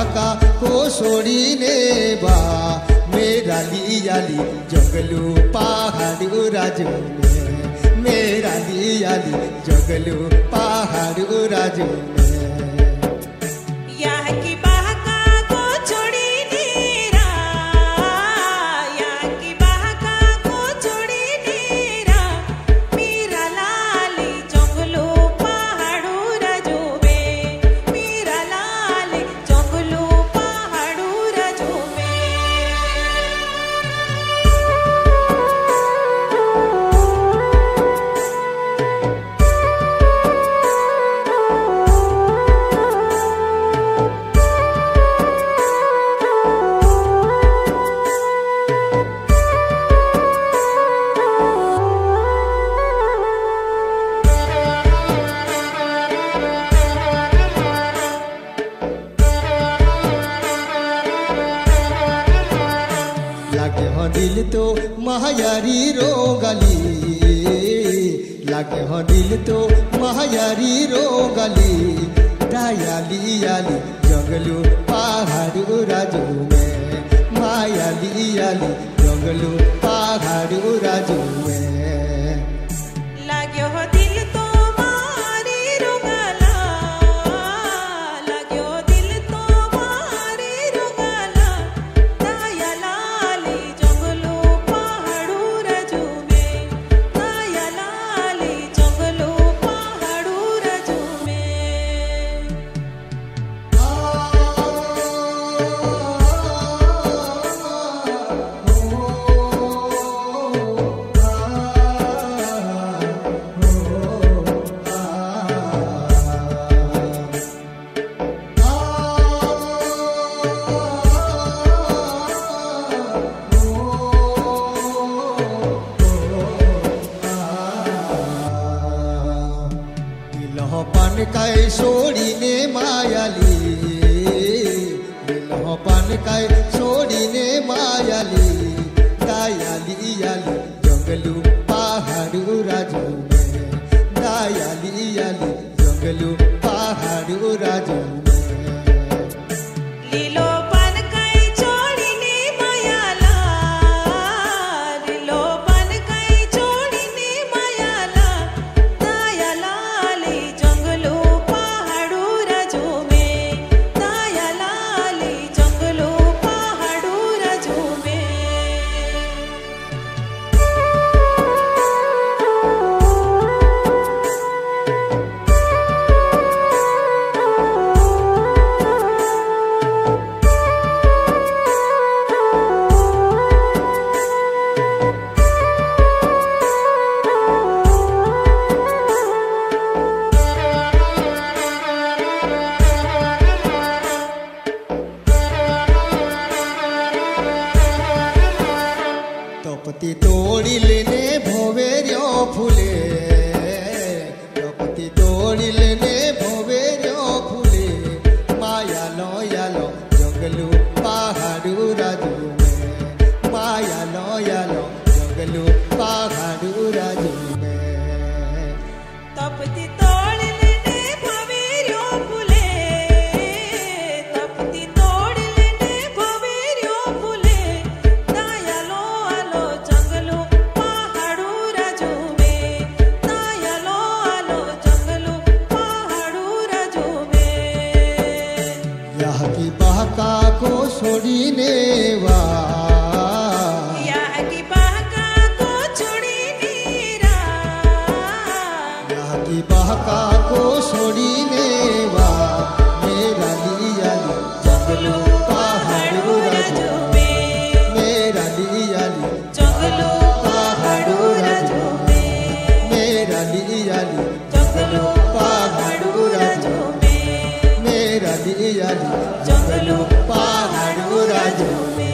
बाका को छोड़ीने बा मेरा लियाली जंगलू पहाड़ राजू में मेरा लियाली जंगलू पहाड़ राजू में दिल तो महायारी रोगाली लागे हो दिल तो महायारी रोगाली दयाली याली जंगलू पहाड़ राजू में मायाली याली जंगलू पहाड़ राजू में पान सोड़ी ने मायाली पान सोड़ी ने मायाली दयाली याली जंगलू पहाड़ राजू में दयाली याली जंगलू पहाड़ राजू में तपती तोड़ी लेने भोवेर्यो फूले तपती तोड़ी लेने भोवेर्यो फूले मायालो यालो जंगलू पहाड़ राजू में मायालो यालो जंगलू पहाड़ राजू में तपती की बहका को छोड़ीने वा की बहका को छोड़ीने रा की बहका को छोड़ीने वा मेरा लियाली जंगलू पहाड़ राजू में मेरा लियाली जंगलू पहाड़ राजू में मेरा लियाली जंगलू पहाड़ राजू में मेरा लियाली जंगलू पहाड़ राजू में।